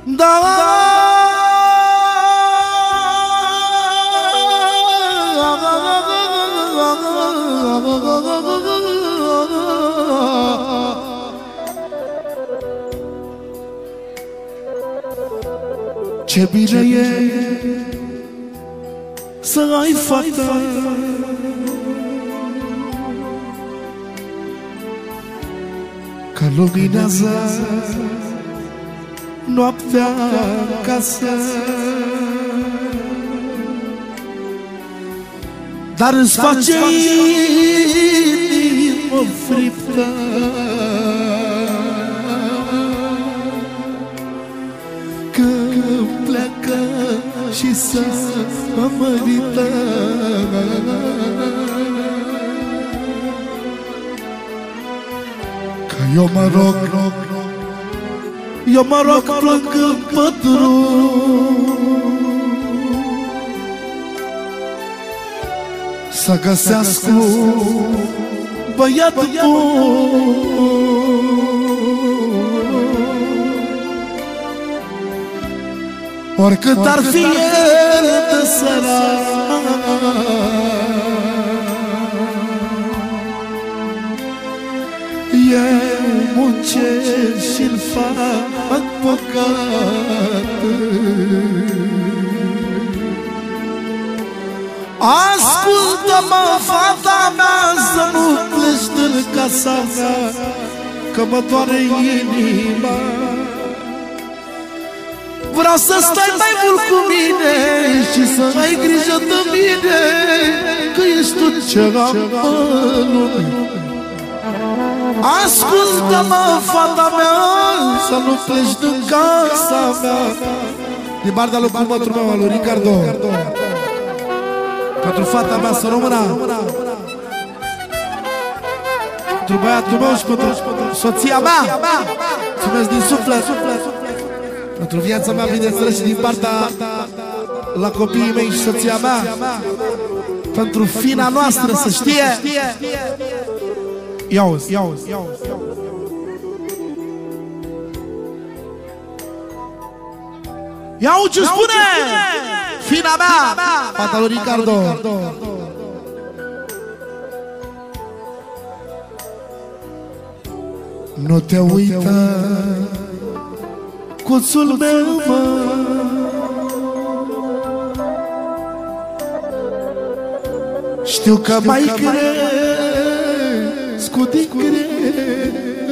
Da, ce bine e să ai fata că luminează noaptea acasă, dar îți face inimă friptă că pleacă și să mărită. Că eu mă rog plângând pe drum să găsească băiat bun. Oricât ar fi el de sărac, eu muncesc și-l fac păcat. Ascultă-mă, fata mea, să nu pleci din casa mea, că mă doare inima. Vreau să stai mai mult cu mine și să ai grijă de mine, că ești tot ce am în lume. Ascultă-mă, fata mea, să nu pleci din casa mea. Din partea lui cumătul meu, al lui Ricardo, pentru fata mea să rămână, pentru băiatul meu și pentru soția mea. Mulțumesc din suflet. Pentru viața mea, bineînțeles, și din partea la copiii mei și soția mea. Pentru fina noastră, să știe. Ia-uzi. Ia-uzi ce spune fina mea, fata lui Ricardo. Nu te uita, cuțul meu, mă, știu că mai crescut din greu,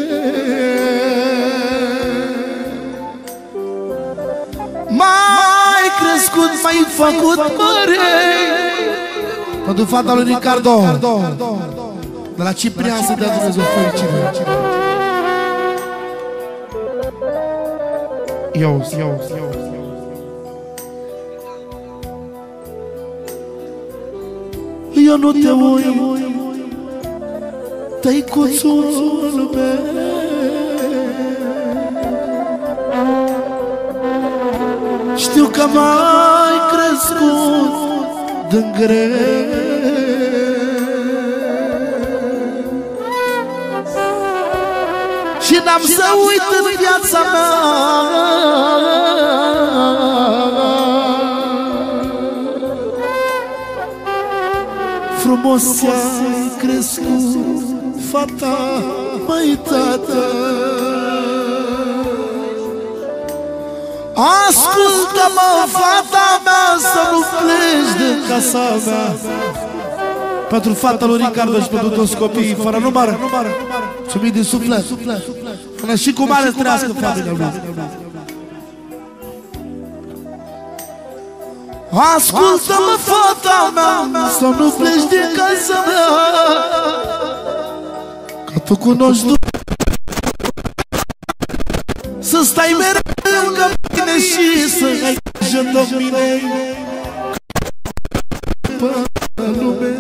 mai crescut, mai făcut mărei. Pentru fata lui Ricardo, de la Ciprian, să dea Dumnezeu fericire. Ia-uzi. Eu nu te uit, tăicuțul meu, știu că m-ai crescut din greu și n-am să uit în viața mea frumos ai crescut, fata, măi, tată. Ascultă-mă, fata mea, să nu pleci din casa mea. Pentru fata lui Ricardo și pentru toți copiii, fără număr, mulțumim din suflet. Până și cu mare trăiască familia lui. Ascultă-mă, fata mea, să nu pleci din casa mea, că tu cunoști să stai mereu lângă mine și să ai grijă de mine pe lume.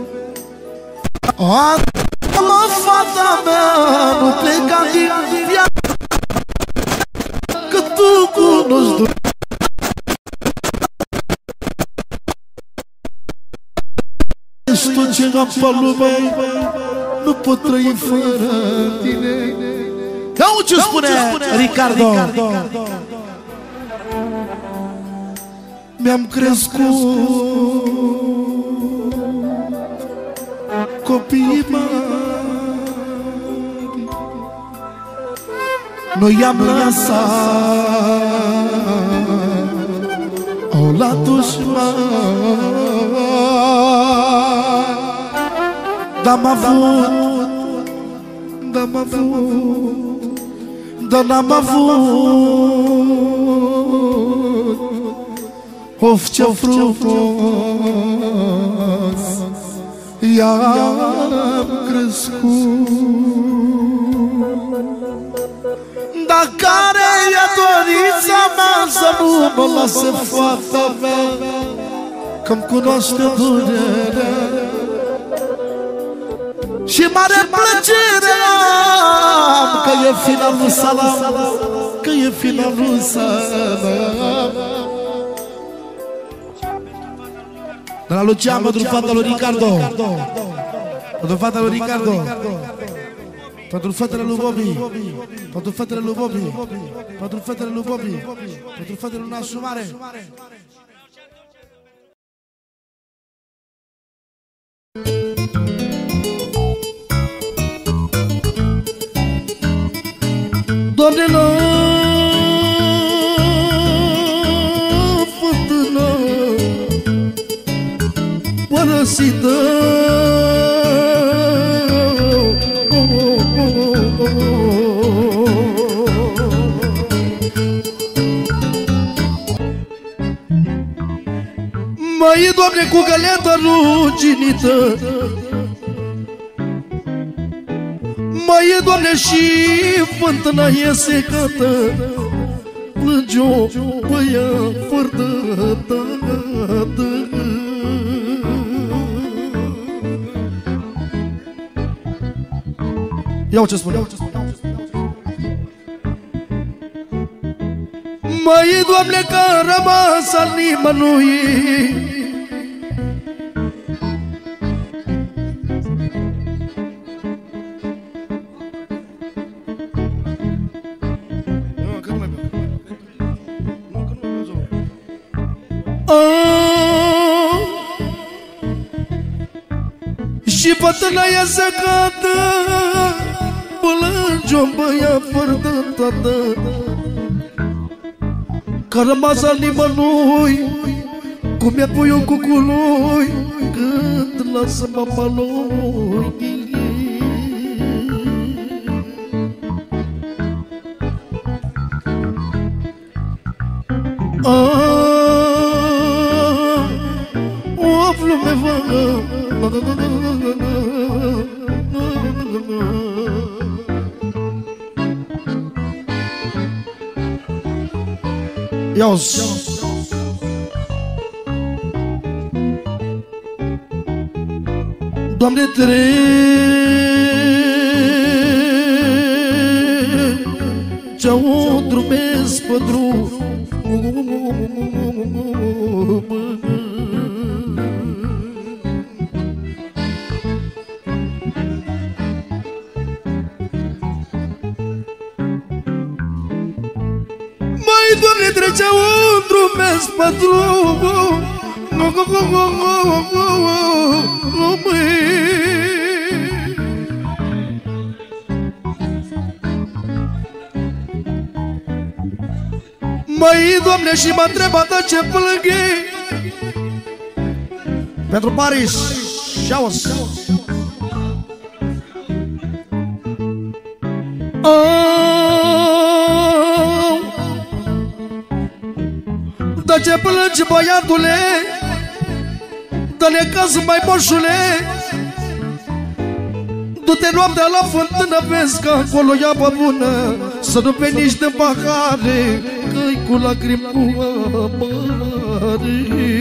Ascultă-mă, fata mea, nu pleca din viață, că tu cunoști ești tot ce am pe lume, nu pot trăi fără tine. Ia-uzi ce spune Ricardo. mi-am crescut copiii mari, noi i-am lăsat au la dușmani. Dar-am avut, dar-am avut, dar n-am avut. Of, ce frumos i-am crescut. Dar care e dorința mea să nu mă lase fata mea, că-mi cunoaște durerea și mare plăcere am, că e finalul salam, că e finalul salam. De la Lucian pentru fata lui Ricardo, pentru fata lui Ricardo, pentru fetele lui Bobby, pentru fetele lui Bobby, pentru fetele lui Bobby, pentru fetele lui Nașu Mare. Doamne, la fântână părăsită, mai Doamne, cu găleata ruginită, mai e, Doamne, și fântâna e secată, plânge-o băia fărtătă. Iau ce spune. Mai e, Doamne, că a rămas al nimănui, și fătâna e secată, plânge-o băia fărtătă, că-a rămas al nimănui, cum e puiul cucului când lasă mama lui. O flume vagă, ia-o-ți Doamne, trece-o drumesc pe drum, Doamne, trece-o drumesc pe drum, măi, Doamne, și m-a întrebat ce plânghe pentru Paris. Și-auzi dar ce plângi, băiatule, dă-ne caz, mai moșule, du-te noaptea la fântână, vezi că acolo e apă bună, să nu bei nici de pahare, că-i cu lacrimi cu amare.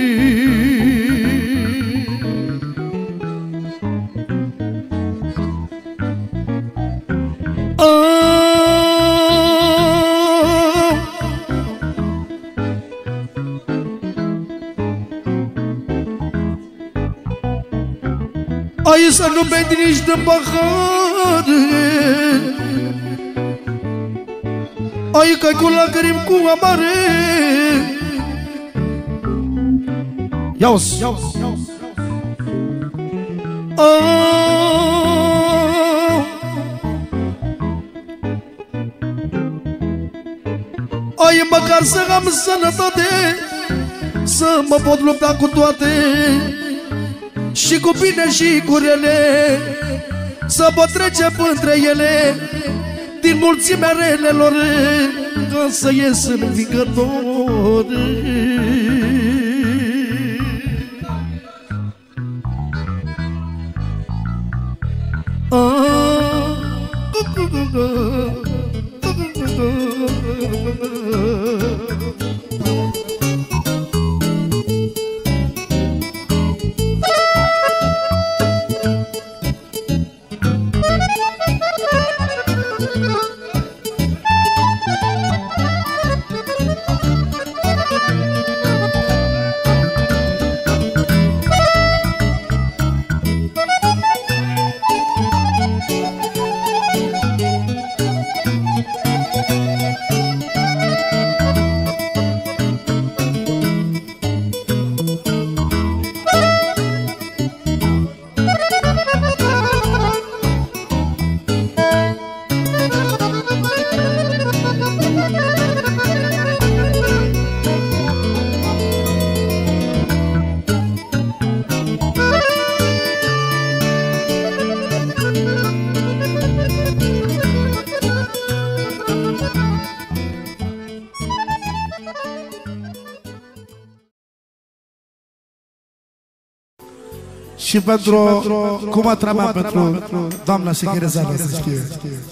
Ai să nu bei nici de pahare, ai că-i cu lacrimi cu amare, Ia-uzi. Ai măcar să am sănătate, să mă pot lupta cu toate, și cu bine și cu rele, să pot trece între ele, din mulțimea relelor, ca să ies învingător. Și pentru cumătra mea, pentru doamna Șecherezada, să știe.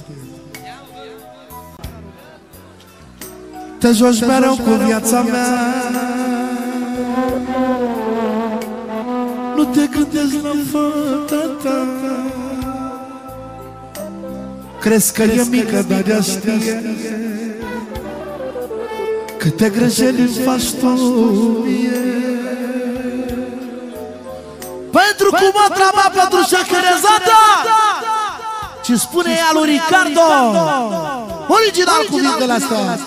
Te joci mereu cu viața mea, nu te gândești la fata ta. Crezi că e mică, dar ea știe câte greșeli îmi faci tu mie. Pentru cumătra mea, pentru Șecherezada, ce spune ea lui Ricardo, original cuvintele astea.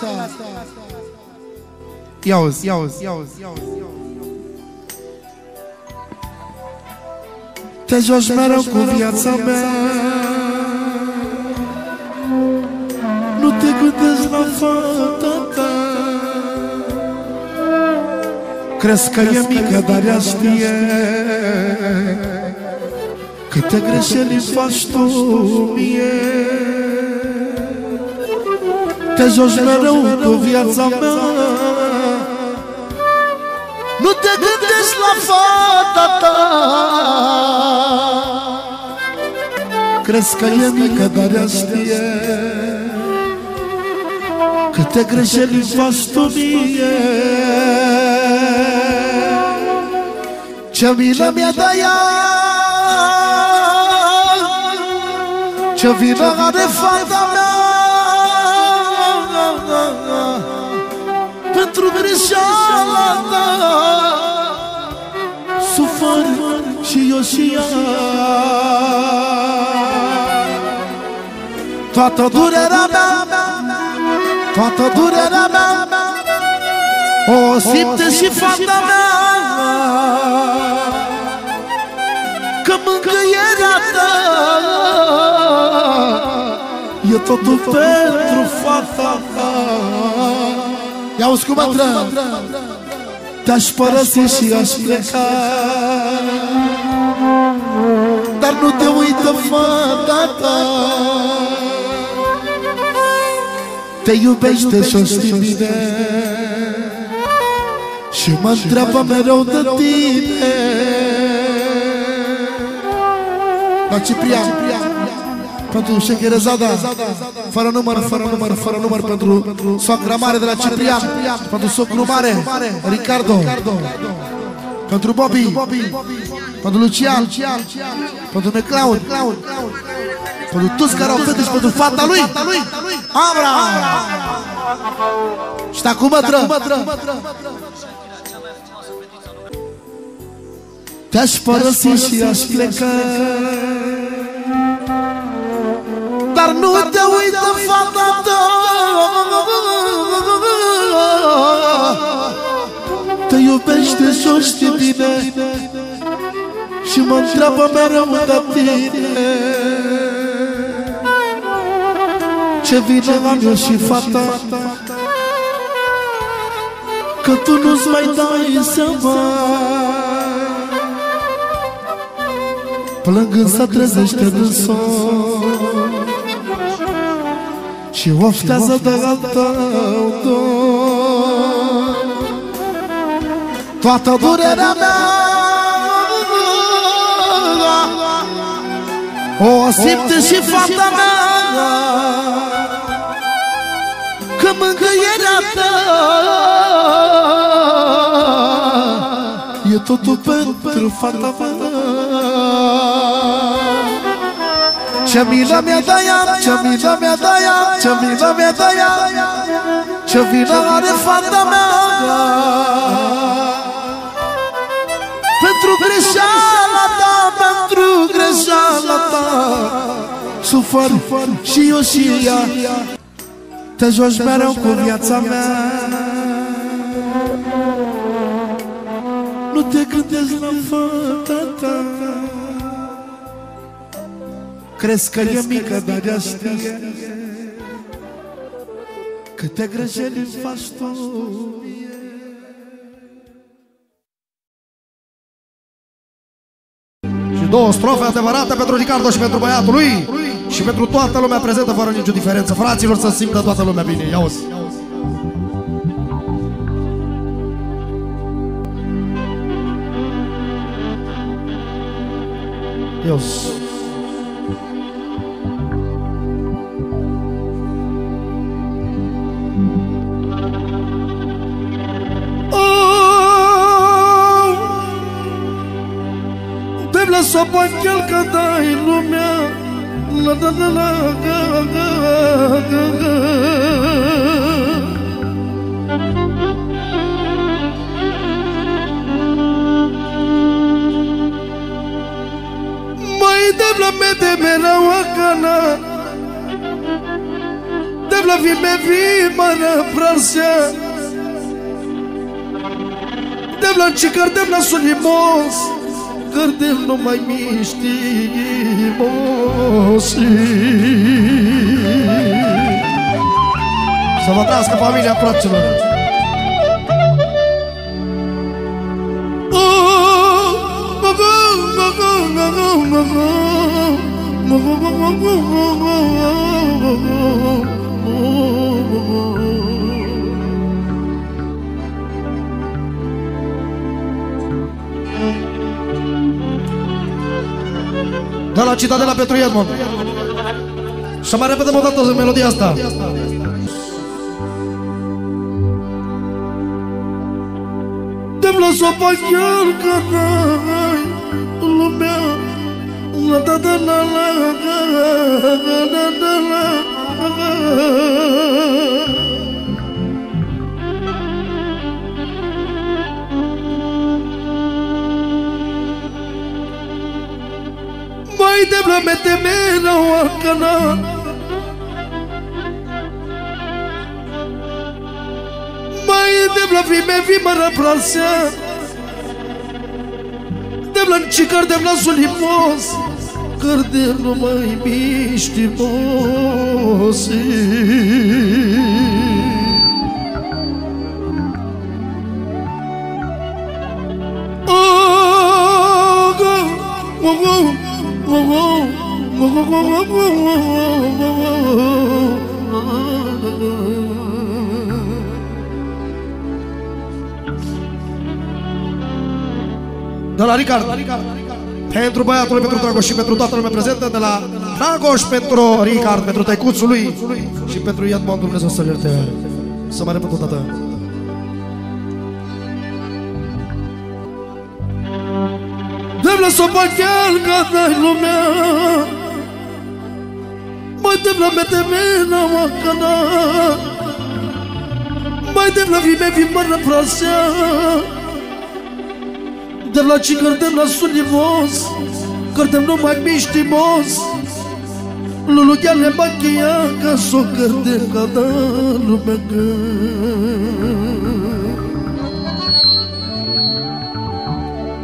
Ia-uzi, ia-uzi, ia-uzi. Te joci mereu cu viața mea, nu te gândești la fata ta. Crezi că e mică, dar ea știe câte greșeli îmi faci tu mie. Te joci mereu cu viața mea, nu te gândești la fata ta. Crezi că e mică, dar ea știe câte greșeli îmi faci tu mie. Ce vină mi-a de ea, ce vină are fata mea, pentru greșeala ta sufăr și eu și ea. Toată durerea mea, toată durerea mea o simte și fata mea, că mângâierea ta e totul pentru fata ta. Ia-uzi cum mă tră, te-aș părăsi și aș pleca, dar nu te uită fata ta. Te iubește și-o știi bine și mă întreabă mereu de tine. La Ciprian, pentru Șecherezada, fără număr, fără număr, fără număr, pentru soacra mare de la Ciprian, pentru socru mare, Ricardo, pentru Bobby, pentru Lucian, pentru McLeod, pentru toți care au fete și pentru fata lui, Abra! Și acum mătră, te-aș părăsi și aș pleca, dar nu te uită fata ta. Te iubește și-o știi bine mine și mă întreabă mereu de tine. Ce vină am eu și fata, că tu nu-ți mai dai seama. Plângând se trezește din somn și oftează de al tău dor. Toată durerea mea o simte și fata mea, că mângâierea ta e totul pentru fata mea. Ce milă mi-a dat ea, ce milă mi-a dat ea, ce milă mi-a dat ea, ce vină are fata mea. Pentru greșeala ta, pentru greșeala ta sufăr și eu și ea. Te joci mereu cu viața mea, nu te gândești la fata ta. Crezi că e mică, dar ea știe câte greșeli îmi faci tu. Și două strofe adevărate pentru Ricardo și pentru băiatul lui și pentru toată lumea prezentă fără nicio diferență. Fraților, să simtă toată lumea bine. Ia-o-ți! Ia-o-ți! Să băchel că dai lumea la la la la ga ga ga ga. Mai devla me de mera wakana devla vi me vi mara prasya devla chikar devla sunimos Gârdel nu mai miști mosi. Să vă trăiască familia fraților. De la Citadela pentru Edmond. Și mai repetăm o dată melodia asta. Te-mi lăsat pe chiar că dai lumea la da da la la la la la. Mai devla me temera wakana Mai devla vi me vi mara prasya devla chikar devla sulimos Gârdel nu mai miști mosi. De la Ricard, pentru băiatul lui, pentru Dragoș și pentru toată lumea prezentă. De la Dragoș pentru Ricard, pentru tăicuțul lui și pentru Edmond, Dumnezeu să-l ierte. Să mai repet o dată. Devla să băcheal că dai lumea Mai devla me temena wakana Mai devla vi me vi mara prasya devla chikar devla sunimos Gârdel nu mai miști mos Lulu gale bakia ca s-o gârdel ca da lumea gând.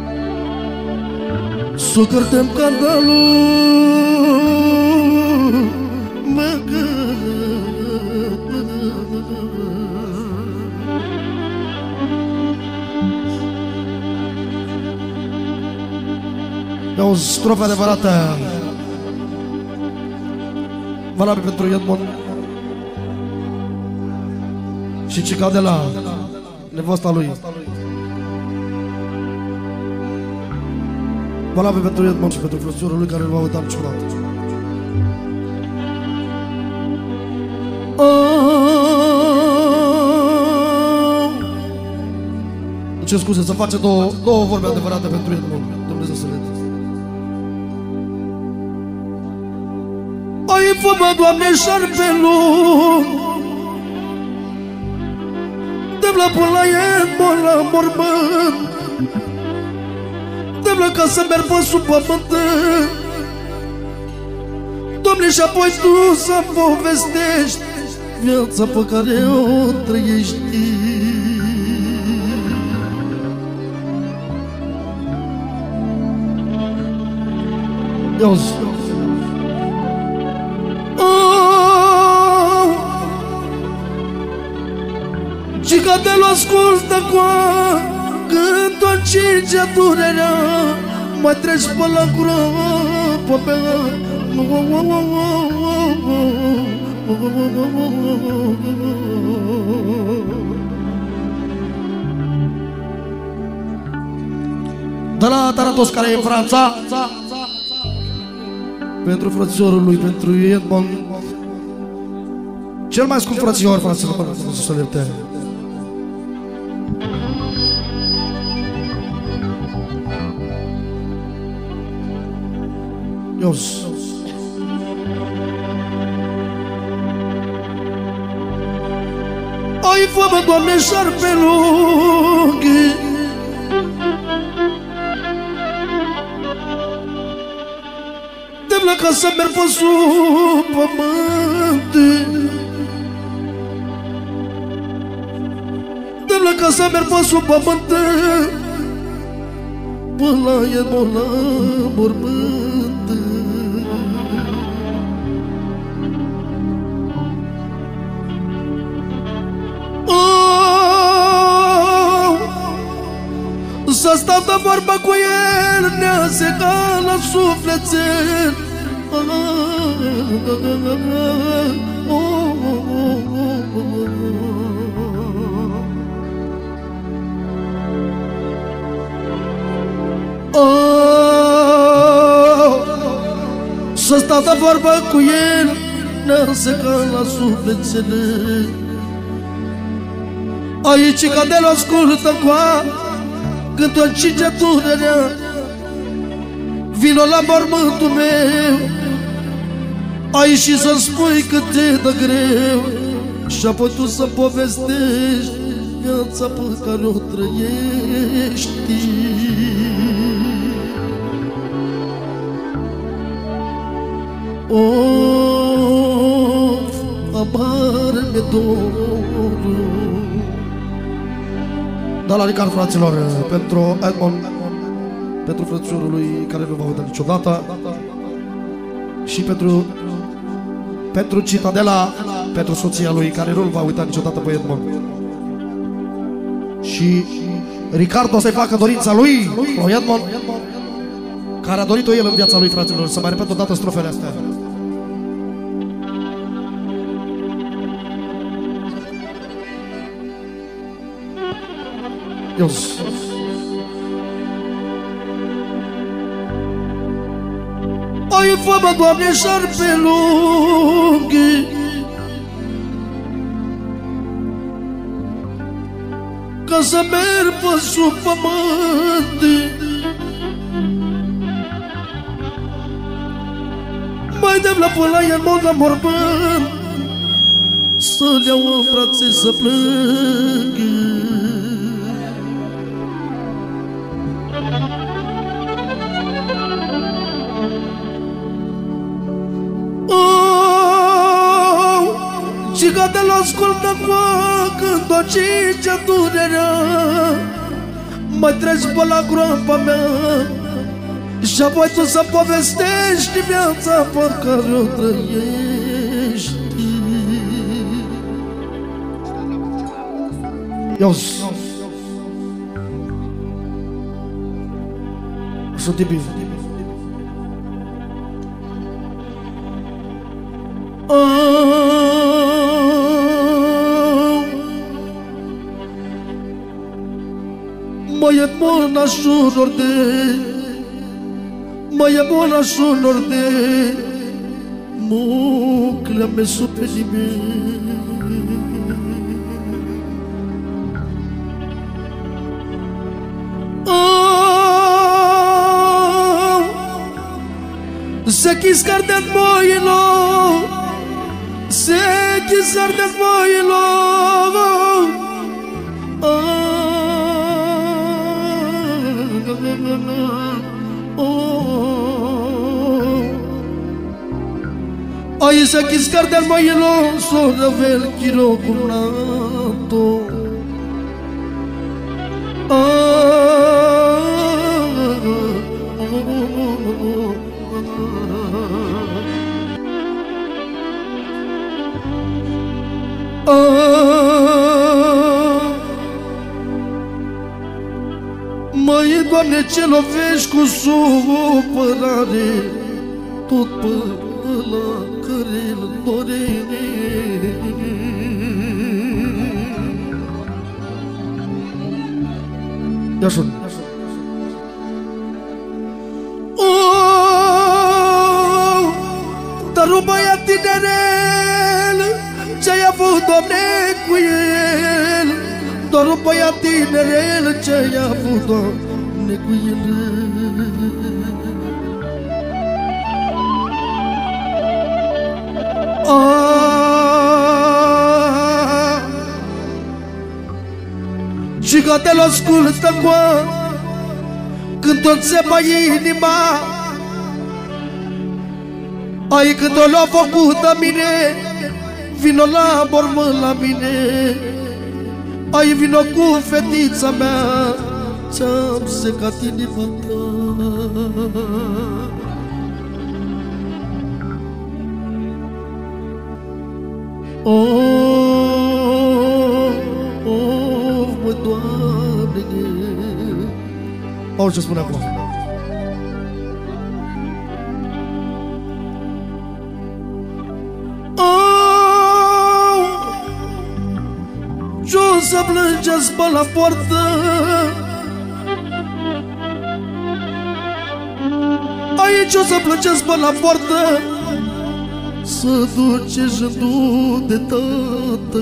Să cântăm candalul, mă e o strofă adevărată, valabil pentru Edmond și Cicadela, nevasta lui. Valabil pentru Edmond și pentru frățiorul lui care îl va uita niciodată. Ce scuze, să face două vorbe adevărate pentru Edmond. Dumnezeu să vede. Ai fămă, Doamne, șarpelul, dă-mi la până la Edmond, la mormânt, dă-mi la ca să merg pe sub pământ, Doamne, și apoi Tu să-mi povestești viața pe care o trăiești. Ia-uzi. Cicadelu ascultă coa, când o cingea durerea, mai treci pe la groapă mea. De la Taratos, care e în Franța, pentru frățiorul lui, pentru Edmond, cel mai scump frățior, fraților, să le ierte. Ios. Ai fămă, Doamne, șarpelul, dă-mi la ca să merg pe sub pământ, dă-mi la ca să merg pe sub pământ, până la Edmond, la mormânt. Să stau de vorbă cu el, ne-a secat la sufletel. Să stau de vorbă cu el, ne-a secat la sufletel. Aici Cicadelu ascultă coa, când o cinge durerea, vino la mormântul meu, aici și să-mi spui cât e de greu, și apoi tu să povestești viața pe care o trăiești. Of, amar mi-e dorul. Da, la Ricard, fraților, pentru Edmond, pentru frățiorul lui care nu va uita niciodată, și pentru Citadela, pentru soția lui care nu va uita niciodată pe Edmond. Și Ricard o să-i facă dorința lui Edmond, care a dorit-o el în viața lui, fraților. Să mai repet odată strofele astea. Ios. Ai fămă, Doamne, șarpelul, ca să merg pe sub pământ, mai dăm la până la Edmond, la mormânt, să-l iau în brațe să plâng. Cicadelu ascultă coa, când o cingea durerea, mai treci pe la groapa mea. Și apoi tu să povestești viața pe care o trăiești. Ios Să te bine. Mai e bună șuror de, mai e bună șuror de muclea me supe nimeni. Se chiscar de moilo, se chiscar de moilo. Ay, se chiscar de moilo, solo ver quiero cunato. Măi, Doamne, ce lovești cu supărare tot pe ăla care-l dorește. Ia sun. Dar un băiat tinerel ce-ai avut, Doamne, cu el. Doar un băiat tinerel ce-ai avut, Doamne, cu el. Și că te-l ascultă când tot se bai inima. Ai când o l-a făcut de mine, vino la mormânt la mine. Ai vino cu fetița mea, ce-am secat inima ta. Mă, Doamne, auzi ce spune acum. Ce-o să plângeți pe la poartă? Aici o să plângeți pe la poartă, să duceți jândul de tată.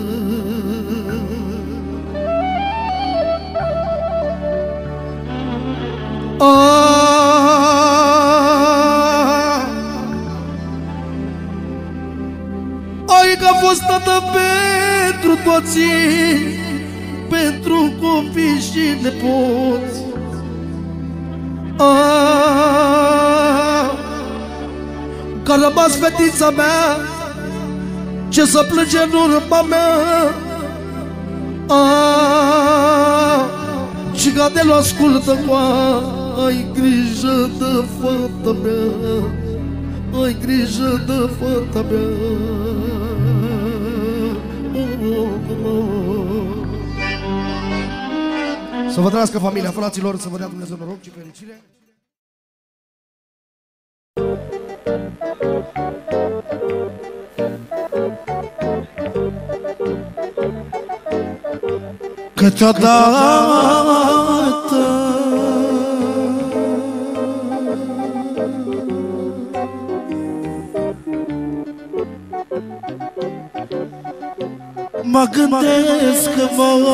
Ai că a fost tată pentru toții, pentru copii și nepoți. Că a rămas fetița mea, ce să plânge în urma mea. Și că te-l ascultă, ai grijă de fata mea, ai grijă de fata mea. Să vă trăiască familia, fraților, să vă dea Dumnezeu noroc și fericire. Câteodată mă gândesc că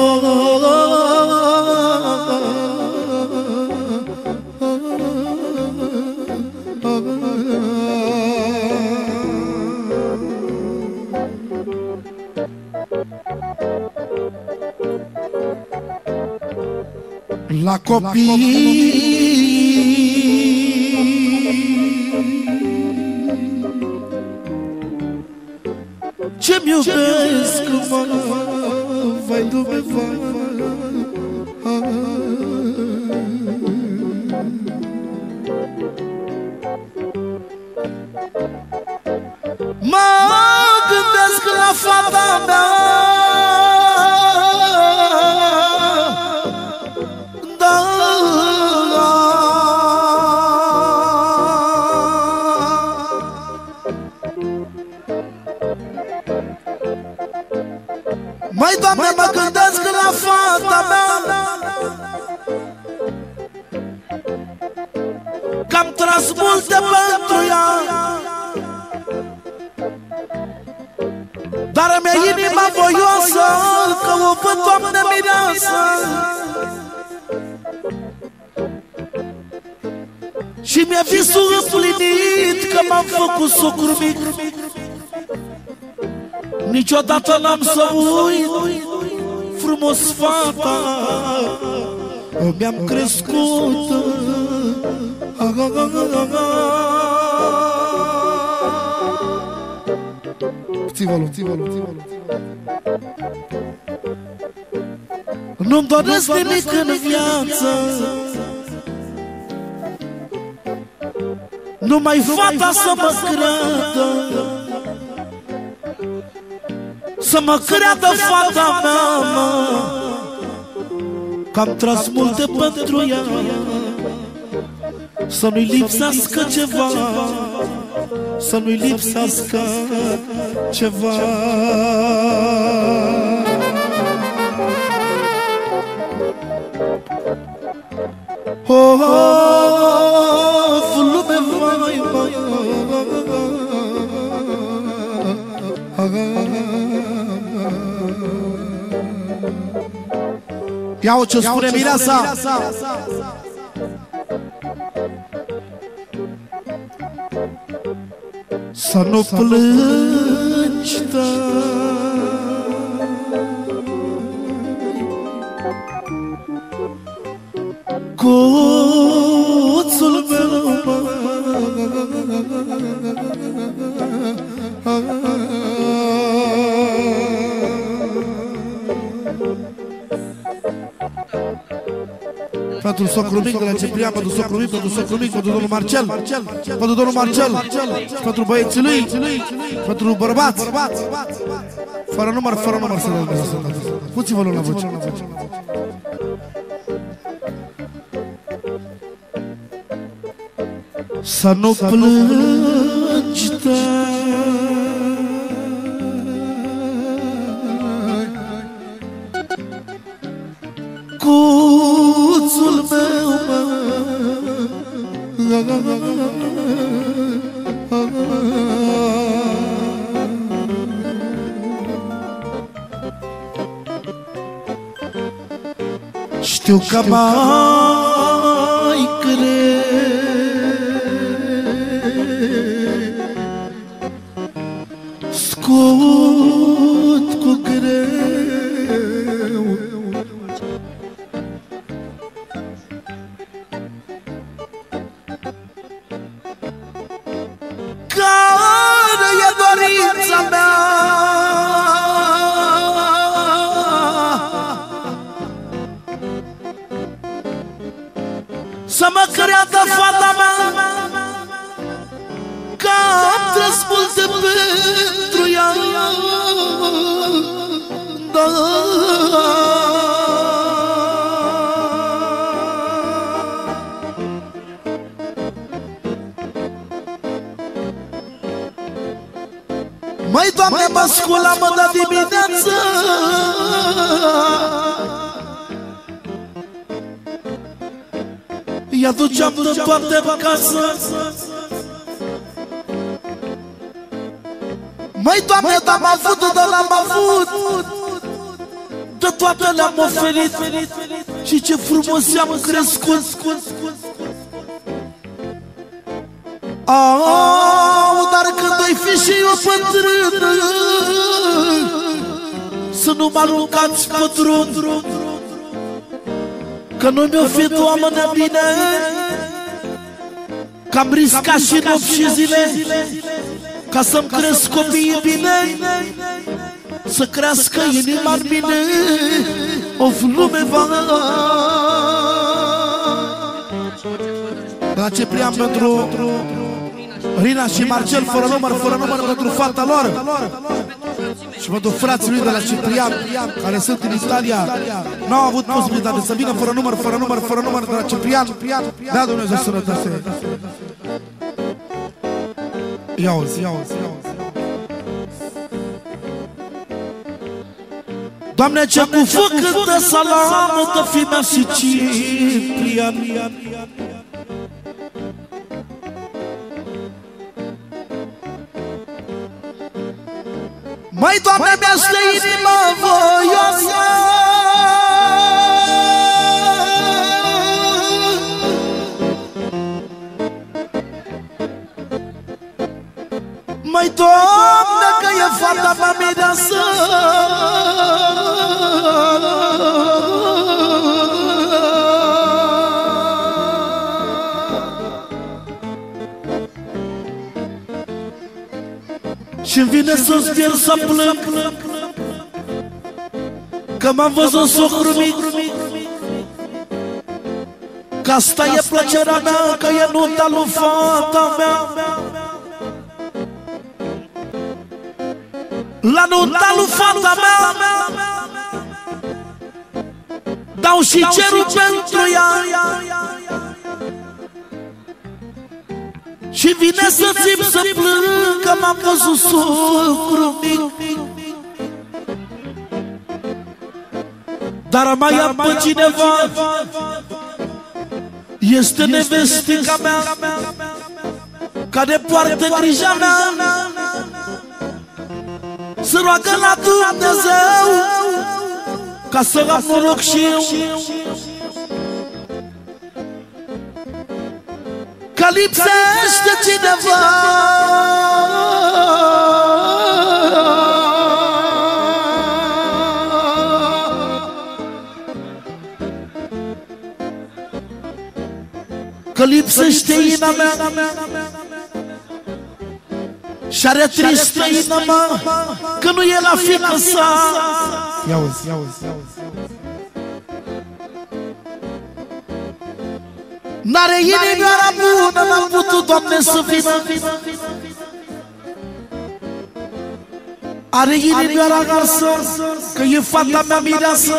la copii ce-mi iubesc, vai, Dumnezeu, vai. gândesc la fata mea, că-am tras multe pentru ea, dar mi-e inima voioasă, că o văd, Doamne, mireasă. Și mi-a visul împlinit, că m-am făcut socru mic. Niciodată n-am să uit frumos fata, mi-am crescut. Nu-mi doresc nimic în viață, numai fata să mă creadă, să mă creadă fata mea, că-am tras multe pentru ea, să nu-i lipsească ceva, să nu-i lipsească ceva. Oh, lume, vai, vai, ia-o ce spune mireasa. Să nu plângi, coțul meu, pentru socru mic de la Ciprian, pentru socru mic, pentru socru mic, pentru domnul Marcel, pentru domnul Marcel, și pentru băieții lui, pentru bărbați, fără număr, fără număr să dăm. Puți-vă la voce. Să nu plângi, cuțul meu, știu că mai greu scut cu greu, care e dorința mea, să mă creadă fata mea, că am tras multe pentru ea, da. Măi, Doamne, mă scula, mă da dimineață, îi aduceam de toate în casă. Măi, Doamne, d-am avut, dar l-am avut, de toate le-am oferit, și ce frumos i-am crescut. Dar când ai fi și eu bătrână, să nu mă aruncați pe drum, că nu mi-o fi, Doamne, bine, că am riscat și nopți și zile ca să-mi cresc copiii bine, să crească inima în mine, of lume va. La Ciprian pentru Rina și Marcel, fără număr pentru fata lor, și pentru frații lui de la Ciprian, care sunt în Italia, n-au avut posibilitate să vină, fără număr de la Ciprian. Dea Dumnezeu sănătate. Ia-uzi. Doamne, ce cu foc cântă salamă de fimea și Ciprian. Măi, Doamne, mi-a stă inima voioasă, măi, Doamne, că e fata mea mireasă. Și-mi vine să-ți pierd să plâng, că m-am văzut socru mic, că asta e plăcerea mea, că e nunta lui fata mea. La nunta lui fata mea dau și cerul pentru ea, și vine să țip să plâng, că m-am văzut socru mic. Dar mai am pe cineva, este nevestica mea, care poartă grija mea, să roagă la Dumnezeu ca să am noroc și eu, că lipsește cineva. Că lipsește inima mea și are tristă inima, că nu e la fiica sa. Ia-uzi, ia-uzi, ia-uzi. N-are inimioara bună, n-am putut, Doamne, să vină. Are inimioara garsă, că e fata mea mireasă,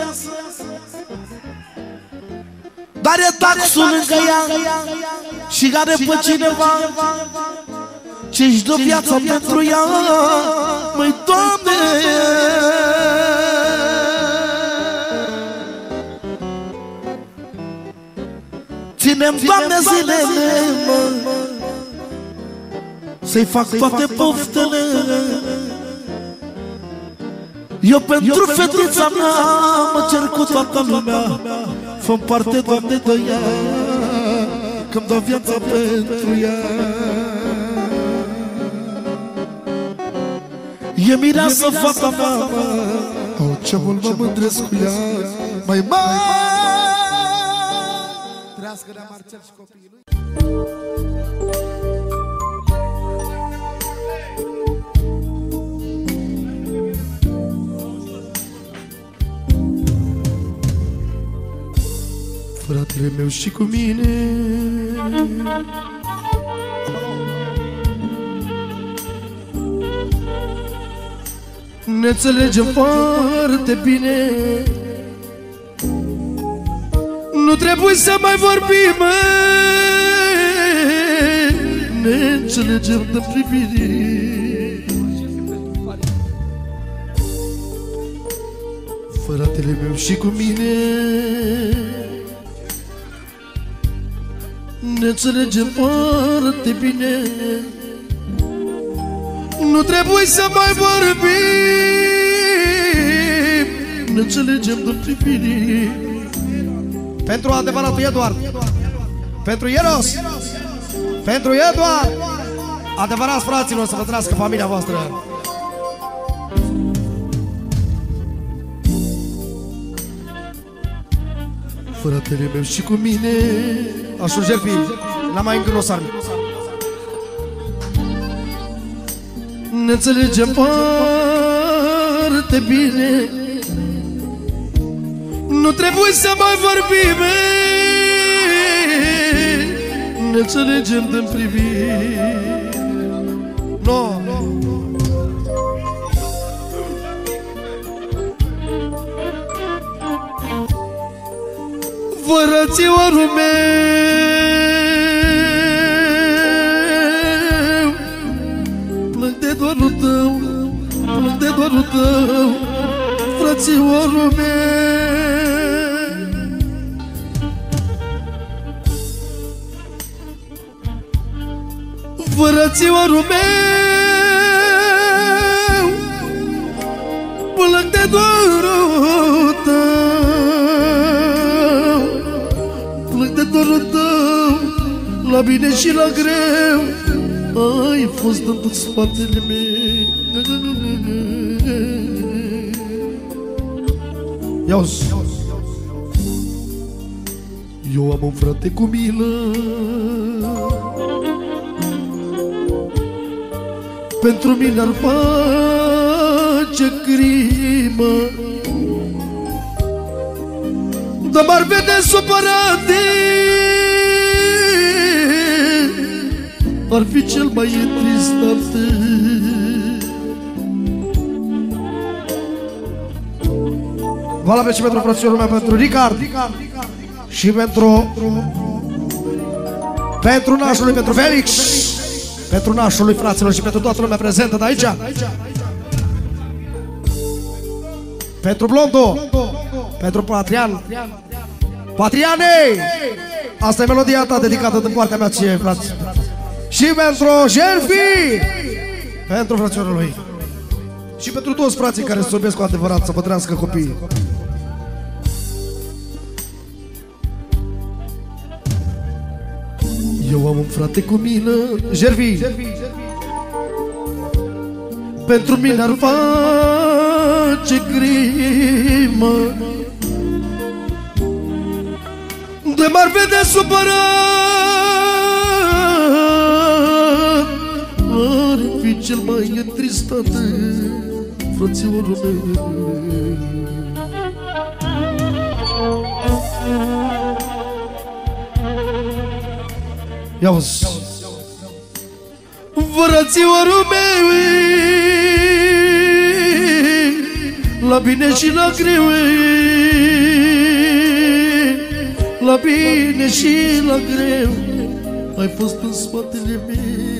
dar e taxul lângă ea și are pe cineva ce-și dă viața pentru ea. Măi, Doamne, ține-mi, Doamne, zilele, să-i fac toate poftele. Eu pentru fetița mea mă cer cu toată lumea, fă-mi parte, Doamne, de ea, că-mi dau viața pentru ea. E mireasă fata mea, oh, ce mult mă mândresc cu ea. Mai trească de Marcel și copiii lui. Fratele meu și cu mine ne înțelegem foarte bine. Nu trebuie să mai vorbim, ne înțelegem de privire. Fratele meu și cu mine ne înțelegem foarte bine. Nu trebuie să mai vorbim, ne înțelegem de privire. Pentru adevăratul Eduard, pentru Eros, pentru Eduard, adevărați fraților, să vă trăiască familia voastră. Fratele meu și cu mine, așa jertfi, n-am mai îngrosat. Ne înțelegem foarte bine. Nu trebuie să mai vorbim, ne înțelegem de-n privire. No. Vărățiorul meu, plâng de dorul tău, plâng de dorul tău. frățiorul meu, frățiorul meu, plâng de dorul tău, plâng de dorul tău, la bine și la greu, ai fost dându-ți spatele meu. Ia-uzi, eu am un frate cu milă, pentru mine ar face crimă, dar m-ar vede supărate, ar fi cel mai întristat. Valabil și pentru frățiorul meu, pentru Ricard, și pentru nașul lui, pentru Felix, pentru nașul lui, fraților, și pentru toată lumea prezentă de aici, pentru Blondo, pentru Patrian, Patriane, asta e melodia ta dedicată din partea mea ție, frați, și pentru Jerfi, pentru frățiorul lui, și pentru toți frații care se iubesc cu adevărat, să pătrească copiii. Eu am un frate cu milă, Jervi, pentru mine ar face crimă, de m-ar vede supărat, ar fi cel mai întristat, frățiorul meu. Ia-uzi, frățiorul meu, la bine și la greu, la bine și la greu, ai fost în spatele meu.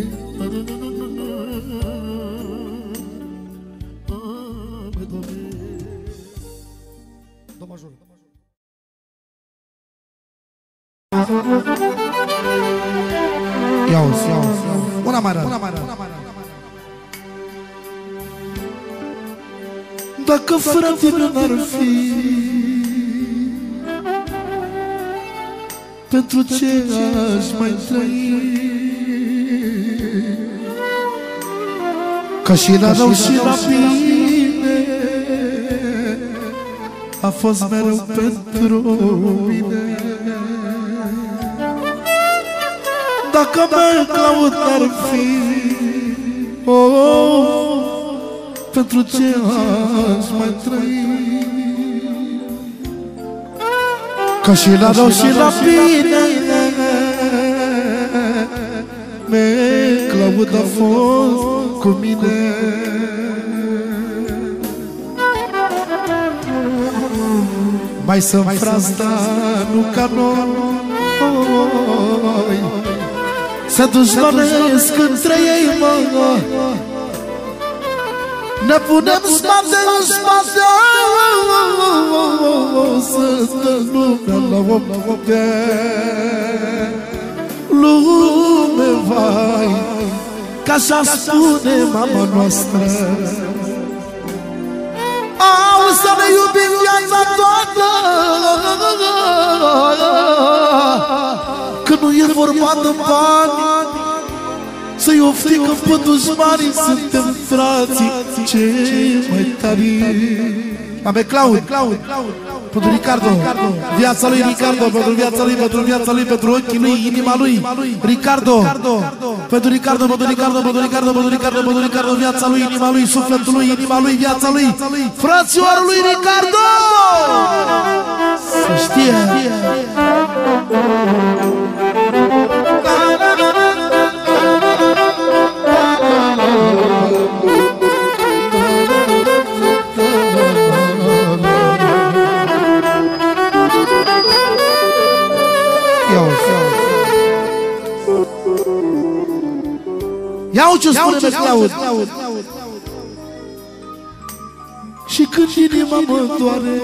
Ia-uzi, una mai rău. Dacă fratele n-ar fi, pentru ce aș mai trăi? Că și la rău și la bine a fost mereu pentru mine. Dacă mă caut n-ar fi, pentru ce aș mai trăi? Că și la rău și la bine Claud a fost cu mine. Mai sunt frați, dar nu ca noi, se dușmanesc între ei, mă. Ne punem spate în spate, să stăm lumea la om, lume, vai, că așa spune mama noastră. Au să ne iubim viața toată, că nu e vorba de bani, să-i oftim că pe dușmanii suntem frații cei mai tari. Ame Claud, pentru Ricardo, viața lui Ricardo, pentru viața lui, pentru viața lui, pentru ochii lui, inima lui, Ricardo, pentru Ricardo, pentru Ricardo, pentru Ricardo, pentru Ricardo, pentru Ricardo, viața lui, inima lui, sufletul lui, inima lui, viața lui, frațioarul lui Ricardo! Să știe! Iau ce spune pe Claud. Și când inima mă doare,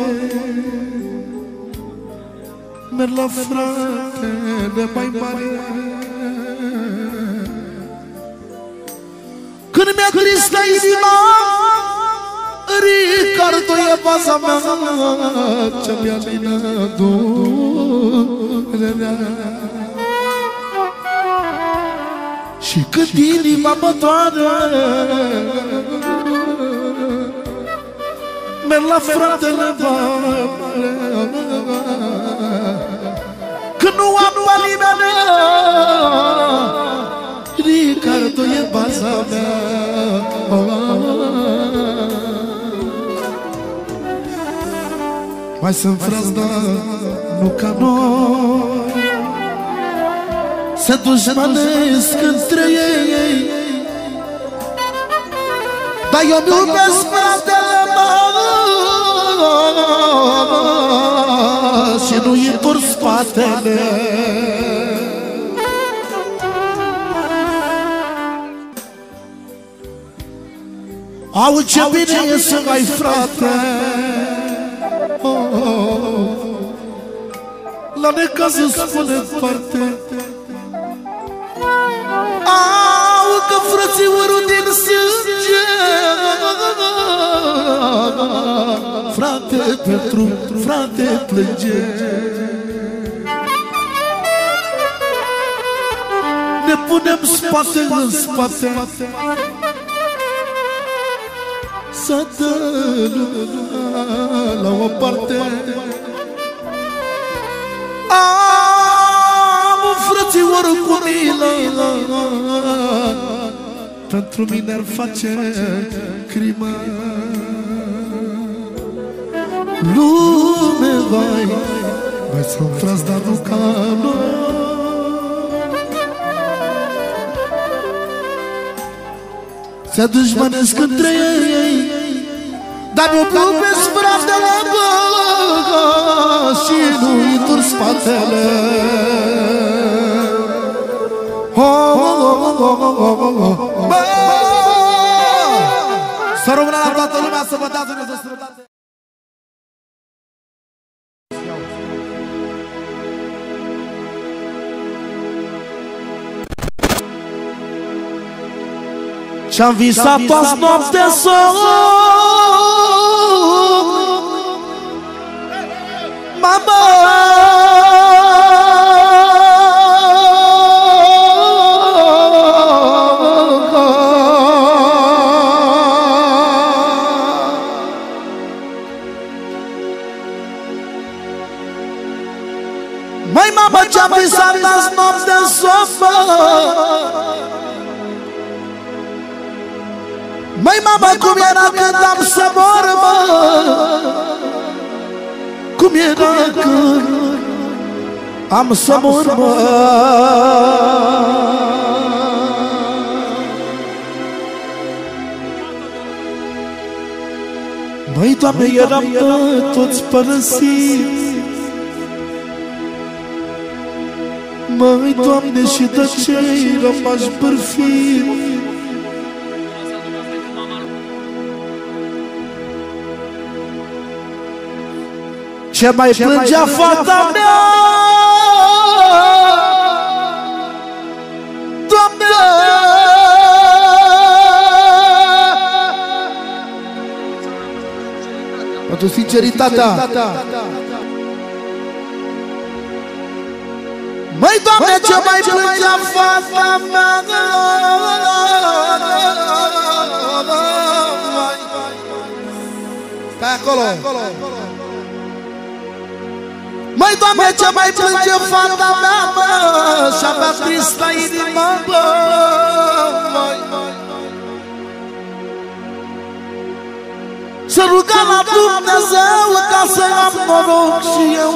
merg la fratele mai mare. Când mi-a tristă inima, Ricardo e baza mea, ce mi-a lină durerea. Și când inima mă doare, merg la fratele mare. Când nu am banii mea, Ricardo e baza mea. Mai sunt frați, dar nu ca noi, se dușmanesc între ei, dar eu iubesc fratele meu și nu-i întorc spatele. Auzi ce bine e să ai frate, la necaz îți spune parte. Au că frățiorul din sânge, frate pentru frate plânge. Ne punem spate în spate, să dă la o parte. Am un frățior cu milă, pentru mine ar face crimă. Lume, vai, mai sunt frați, dar nu ca noi. Se dușmanesc între ei, dar eu iubesc fratele meu și nu-i întorc spatele. Să rămână la toată lumea, să vă dați Dumnezeu strădate. Și-am visat toți noaptea somn, mama, măi mama, ce-am visat toți noaptea somn. Măi mama, cum era când am să mor, mă, cum era când am să mor, mă. Măi, Doamne, eram toți părăsiți. Măi, Doamne, și de ce-i rămași bârfiți? Ce mai plângea fata mea, Doamne, pentru sinceritatea. Măi, Doamne, ce mai plângea fata mea, stai acolo. Măi, Doamne, ce mai plânge fata mea, mă, și-avea tristă inima, mă, măi. Să ruga la Dumnezeu ca să am noroc și eu,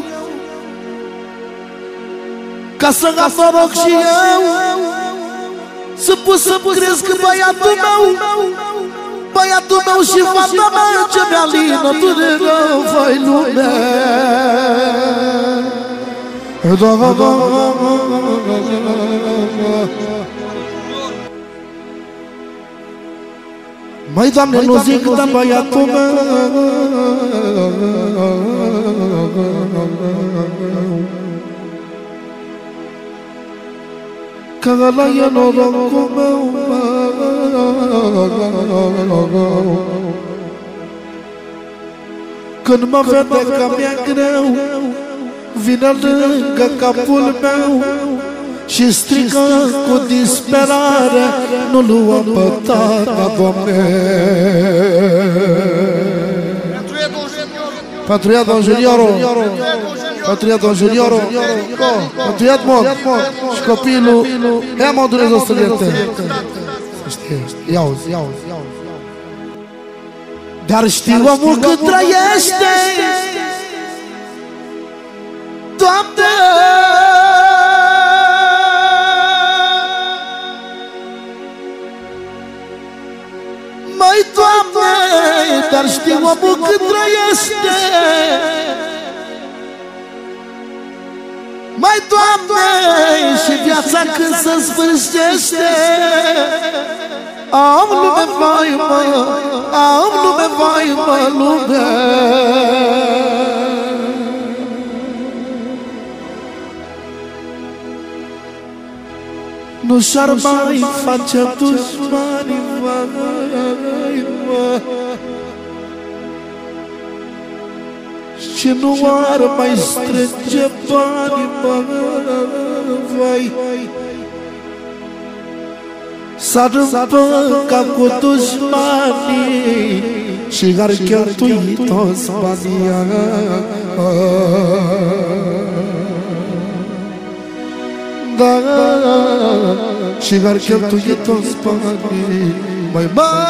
ca să am noroc și eu, să pot să cresc băiatul meu, băiatul meu și fata mea, ce mi-a lină durerea, vai lume. Măi, Doamne, nu zic de băiatul meu, că ăla e norocul meu. Când mă vede că mi-e greu, vine lângă capul meu și strică cu disperare: nu lua pe tata, Doamne. Pentru ea, Don Junioro, pentru ea, Don Junioro, pentru ea, mod, și copilul, ea mă Dumnezeu să-l ierte. Ia-uzi, ia-uzi. Dar știu omul cât trăiește, Doamne. Măi, Doamne, dar știu omul cât trăiește. Măi, Doamne, și viața când se sfârșește. Am lume, vai, mă, am lume, vai, mă, lume. Nu și-ar mai face dușmanii, vai, mă, și nu ar mai strânge banii, mă, vai. S-ar împăca cu dușmanii și ar cheltui toți banii. Da, și ar cheltui toți banii. Mai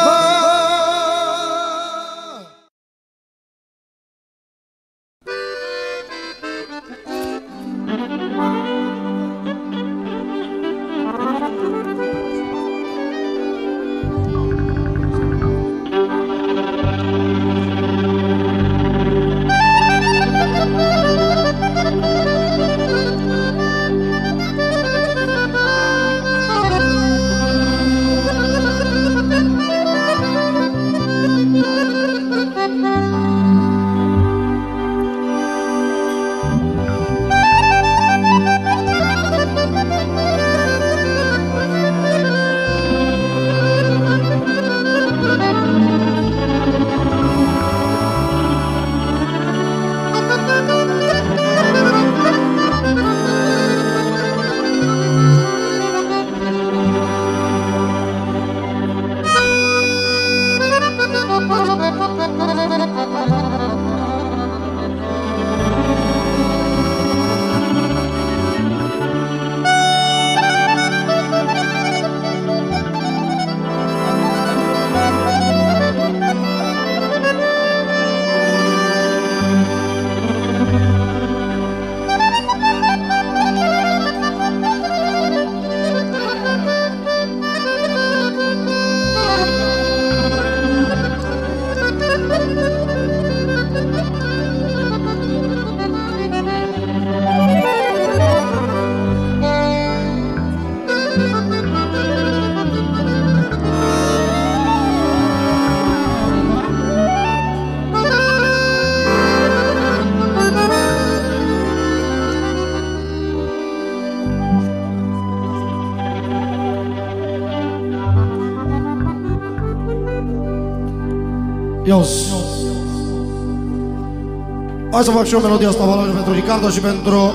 hai să fac și eu melodia asta valoare pentru Ricardo și pentru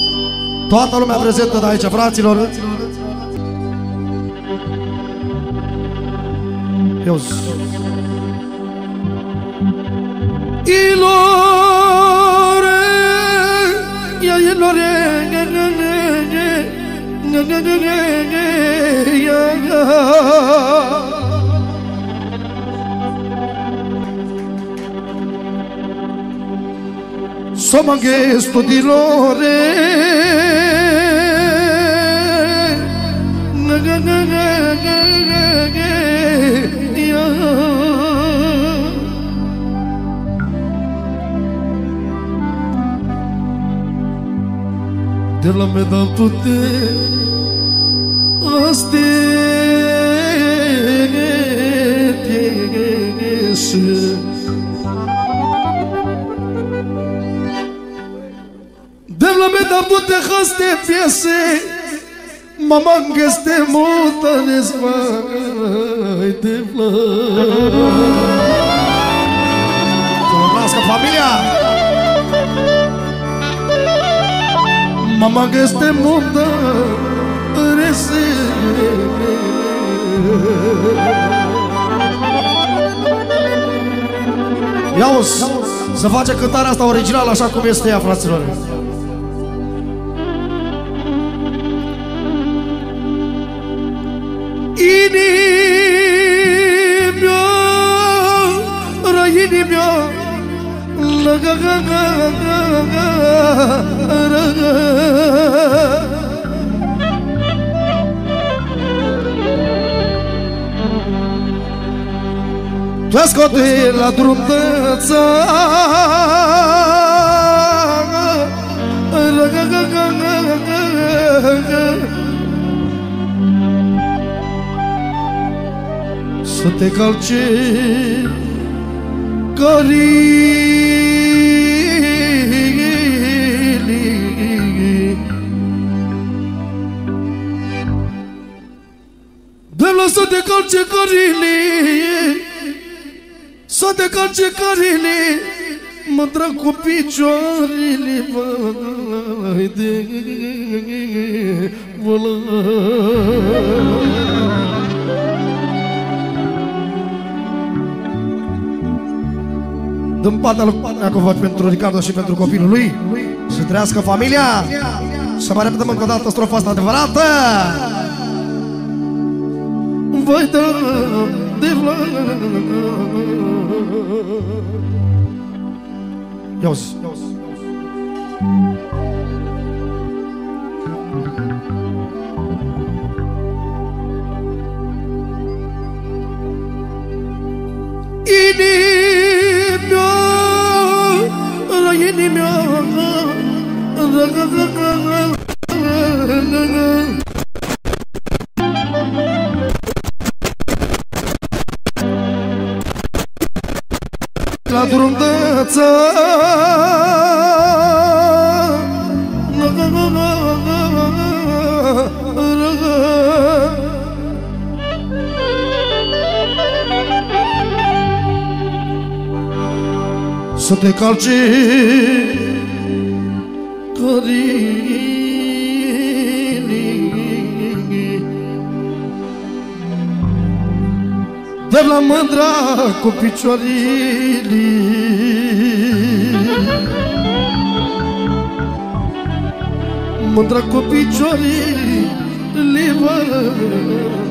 toată lumea prezentă de aici, fraților. Somos gesto di lore, de la me da putere, aste. piese. Devla me da pute haste piese. Mama geste muta nesmai devla. Să vă nască familia. Mama geste muta rese. Ia-o-ți, să face cântarea asta originală așa cum este ea, fraților. Inimio, inimio, tu ascolte la drum de să te calci cărini de-la să te calci cărini să te calci cărini mă trag cu picioarele vai de dăm partea lui Iacov pentru Ricardo și pentru copilul lui. Să trăiască familia. Să mai repetăm încă o dată strofa asta adevărată. Vai de Ia-uzi. La drum de să te calci cărini de la mândra cu picioarele mândra cu picioarele